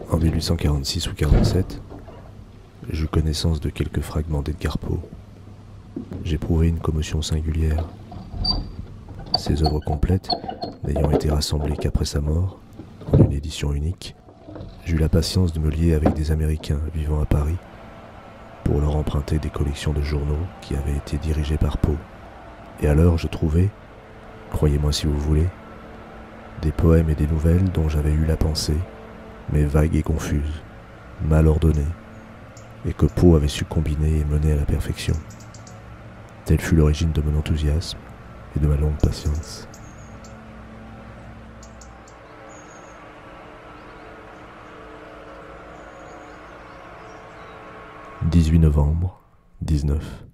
En 1846 ou 47, j'eus connaissance de quelques fragments d'Edgar Poe. J'éprouvai une commotion singulière. Ses œuvres complètes, n'ayant été rassemblées qu'après sa mort, en une édition unique, j'eus la patience de me lier avec des Américains vivant à Paris pour leur emprunter des collections de journaux qui avaient été dirigées par Poe. Et alors je trouvai, croyez-moi si vous voulez, des poèmes et des nouvelles dont j'avais eu la pensée, mais vague et confuse, mal ordonnée, et que Poe avait su combiner et mener à la perfection. Telle fut l'origine de mon enthousiasme et de ma longue patience. 18 novembre 19.